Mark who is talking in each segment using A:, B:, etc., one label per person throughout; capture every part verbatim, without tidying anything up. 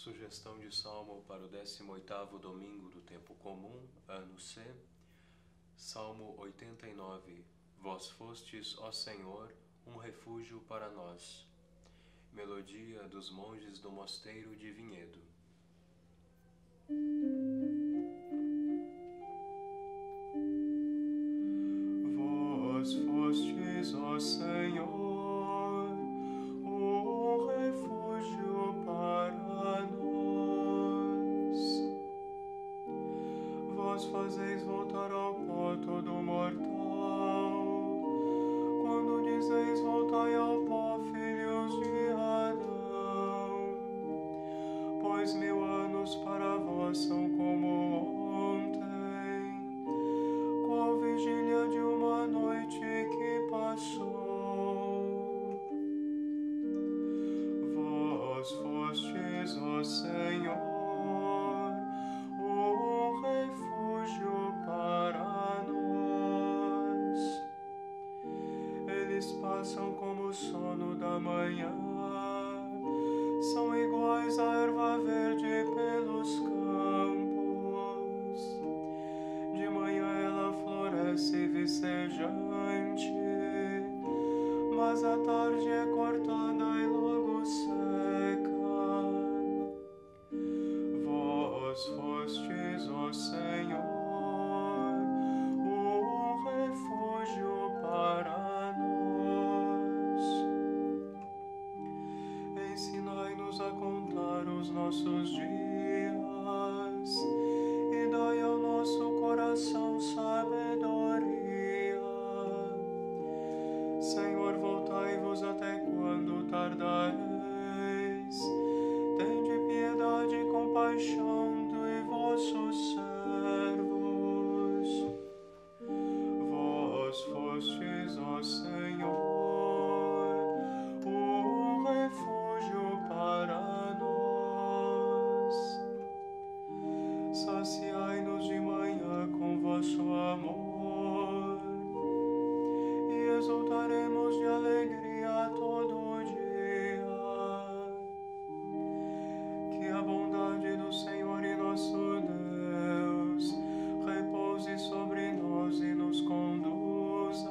A: Sugestão de salmo para o décimo oitavo domingo do tempo comum, ano C. Salmo oitenta e nove. Vós fostes, ó Senhor, um refúgio para nós. Melodia dos monges do mosteiro de Vinhedo.
B: Vós fostes, ó Senhor, um refúgio para nós. Vós fazeis voltar ao pó todo mortal, quando dizeis voltai ao pó, filhos de Adão. Pois mil anos para vós são como ontem, qual vigília de uma noite que passou. Vós fostes, ó Senhor, um refúgio para nós. Eles passam como o sono da manhã, são iguais à erva verde pelos campos. De manhã ela floresce vicejante, mas à tarde é cortada e logo seca. Vós fostes, ó Senhor, um refúgio para nós. Ensinai-nos a contar os nossos dias e dai ao nosso coração sabedoria. Senhor, voltai-vos até quando tardareis. Tende piedade e compaixão de vossos servos. Vós fostes, ó Senhor, um refúgio para nós. Saciai-nos de manhã com vosso amor e exultaremos de alegria todo o dia. Que a bondade do Senhor e nosso Deus repouse sobre nós e nos conduza.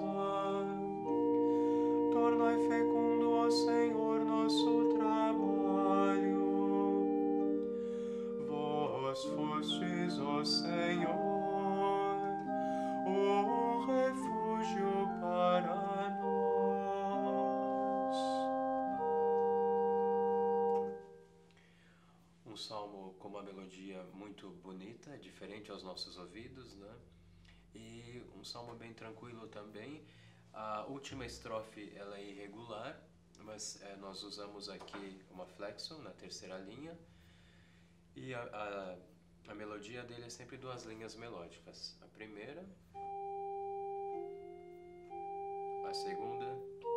B: Tornai fecundo, ó Senhor, nosso trabalho. Vós fostes, ó Senhor, um refúgio para nós.
A: Um salmo com uma melodia muito bonita, diferente aos nossos ouvidos, né? E um salmo bem tranquilo também. A última estrofe ela é irregular, mas é, nós usamos aqui uma flexo na terceira linha. E a, a, a melodia dele é sempre duas linhas melódicas. A primeira, a segunda.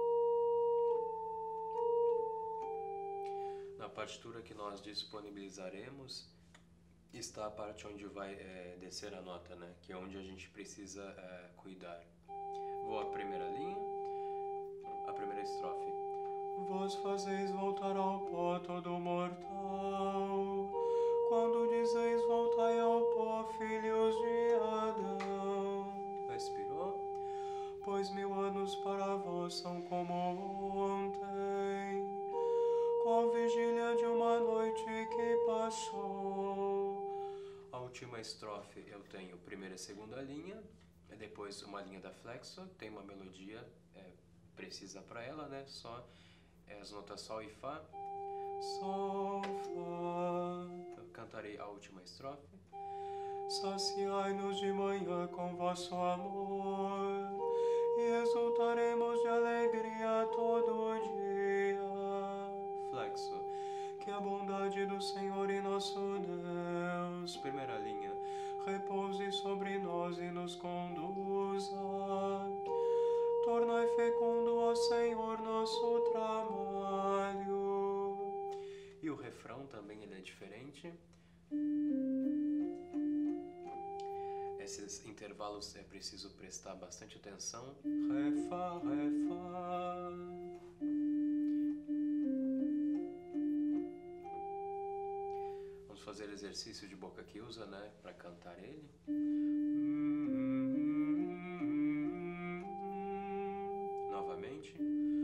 A: Na partitura que nós disponibilizaremos está a parte onde vai é, descer a nota, né? Que é onde a gente precisa é, cuidar. Vou à primeira linha, a primeira estrofe.
B: Vós fazeis voltar ao pó todo mortal, quando dizeis voltai ao pó, filhos de Adão.
A: Respirou.
B: Pois mil anos para vós são como ontem, qual vigília de uma noite que passou.
A: A última estrofe eu tenho primeira e segunda linha, e depois uma linha da flexo, tem uma melodia é, precisa para ela, né? Só é, as notas Sol e Fá.
B: Sol, Fá.
A: Eu cantarei a última estrofe.
B: Saciai-nos de manhã com vosso amor e exultaremos de alegria todo o dia.
A: Flexo.
B: Que a bondade do Senhor e nosso Deus,
A: Primeira linha.
B: repouse sobre nós e nos conduza. Tornai fecundo, ó Senhor, nosso trabalho.
A: E o refrão também ele é diferente. Esses intervalos é preciso prestar bastante atenção.
B: Ré, Fá, Ré, Fá.
A: fazer exercício de boca que usa, né, para cantar ele. Novamente.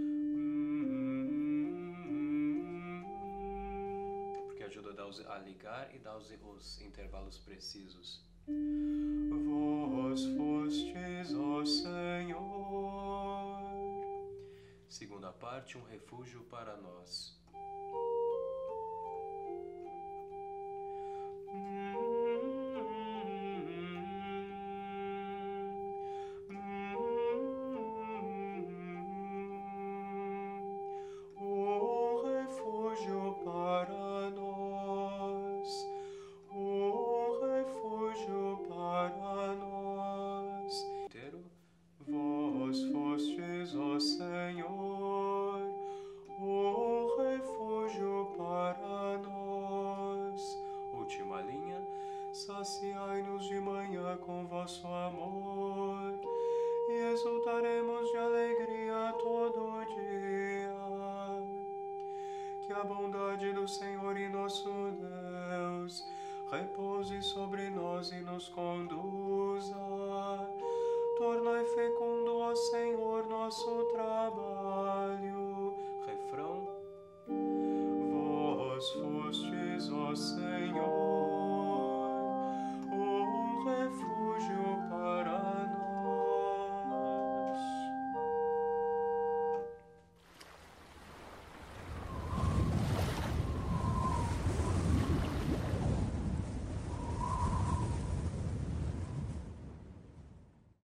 A: Porque ajuda a, dar os, a ligar e dar os, os intervalos precisos.
B: Vós fostes, ó Senhor.
A: Segunda parte, um refúgio para nós.
B: O refúgio para nós, o refúgio para nós.
A: Inteiro.
B: Vós fostes, ó Senhor, o refúgio para nós.
A: Última linha.
B: Saciai-nos de manhã com vosso amor e exultaremos de alegria todo dia. Que a bondade do Senhor e nosso Deus repouse sobre nós e nos conduza. Tornai fecundo, ó Senhor, nosso trabalho.
A: Refrão.
B: Vós fostes, ó Senhor,